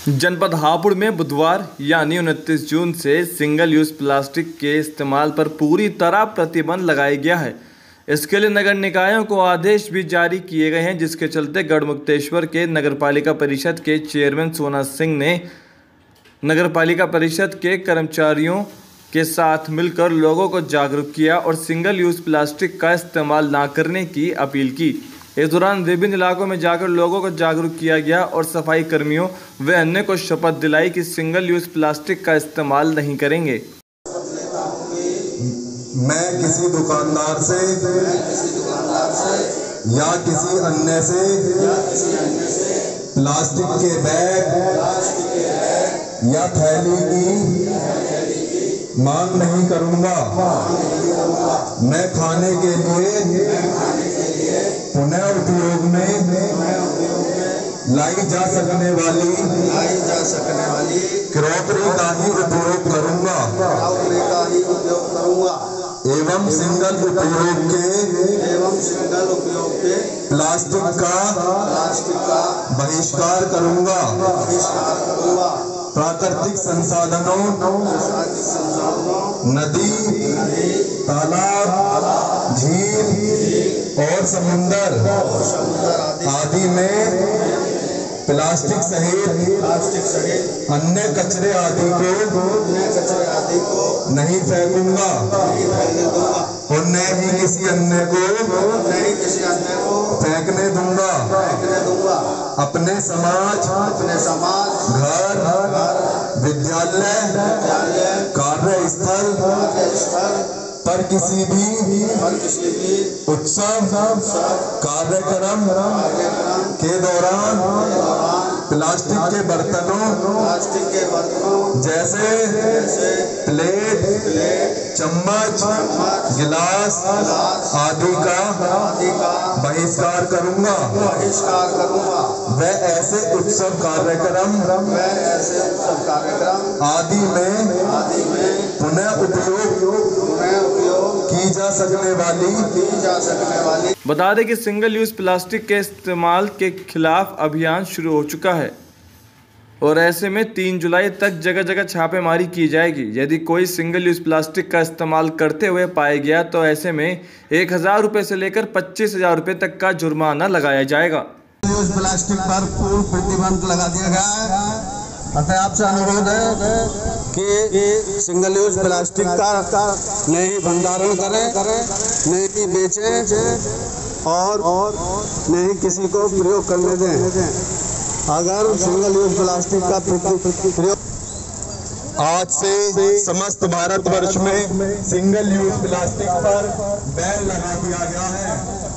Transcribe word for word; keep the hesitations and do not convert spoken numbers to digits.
जनपद हापुड़ में बुधवार यानी उनतीस जून से सिंगल यूज प्लास्टिक के इस्तेमाल पर पूरी तरह प्रतिबंध लगाया गया है। इसके लिए नगर निकायों को आदेश भी जारी किए गए हैं, जिसके चलते गढ़मुक्तेश्वर के नगरपालिका परिषद के चेयरमैन सोना सिंह ने नगरपालिका परिषद के कर्मचारियों के साथ मिलकर लोगों को जागरूक किया और सिंगल यूज प्लास्टिक का इस्तेमाल न करने की अपील की। इस दौरान विभिन्न इलाकों में जाकर लोगों को जागरूक किया गया और सफाई कर्मियों व अन्य को शपथ दिलाई कि सिंगल यूज प्लास्टिक का इस्तेमाल नहीं करेंगे। मैं किसी दुकानदार से या किसी अन्य से प्लास्टिक के बैग या थैली की मांग नहीं करूंगा। मैं खाने के लिए पुनः उपयोग में लाई जा सकने वाली लाई जा सकने वाली क्रॉकरी का ही उपयोग करूंगा क्रॉकरी का ही उपयोग करूंगा एवं सिंगल उपयोग के एवं सिंगल उपयोग के प्लास्टिक का प्लास्टिक का बहिष्कार करूंगा बहिष्कार करूंगा। प्राकृतिक संसाधनों प्राकृतिक संसाधनों नदी तालाब झील और समुंदर आदि में प्लास्टिक सहित प्लास्टिक सहित अन्य कचरे आदि को अन्य कचरे आदि को नहीं फेंकूंगा नहीं फैलने दूंगा और न ही किसी अन्य को नहीं किसी अन्य को फेंकने दूंगा। फेंकने दूंगा। अपने समाज अपने समाज घर विद्यालय विद्यालय कार्यस्थल कार्यस्थल पर किसी भी और किसी भी उत्सव कार्यक्रम कार्यक्रम के दौरान प्लास्टिक के बर्तनों प्लास्टिक के बर्तनों जैसे जैसे प्लेट प्लेट चम्मच गिलास आदि का आदि का बहिष्कार करूंगा। बहिष्कार करूंगा। वह ऐसे उत्सव कार्यक्रम वह ऐसे उत्सव कार्यक्रम आदि में आदि में पुनः उपयोग पुनः उपयोग की जा सकने वाली की जा सकने वाली बता दें कि सिंगल यूज प्लास्टिक के इस्तेमाल के खिलाफ अभियान शुरू हो चुका है और ऐसे में तीन जुलाई तक जगह जगह छापेमारी की जाएगी। यदि कोई सिंगल यूज प्लास्टिक का इस्तेमाल करते हुए पाया गया तो ऐसे में एक हजार रुपये से लेकर पच्चीस हजार रुपये तक का जुर्माना लगाया जाएगा। यूज प्लास्टिक पर पूर्ण प्रतिबंध लगा दिया गया है। अतः आपसे अनुरोध है कि सिंगल यूज प्लास्टिक का नहीं भंडारण करें, नहीं ही बेचें और नहीं किसी को प्रयोग करने दें। अगर सिंगल यूज प्लास्टिक का प्रयोग आज से समस्त भारतवर्ष में सिंगल यूज प्लास्टिक पर बैन लगा दिया गया है।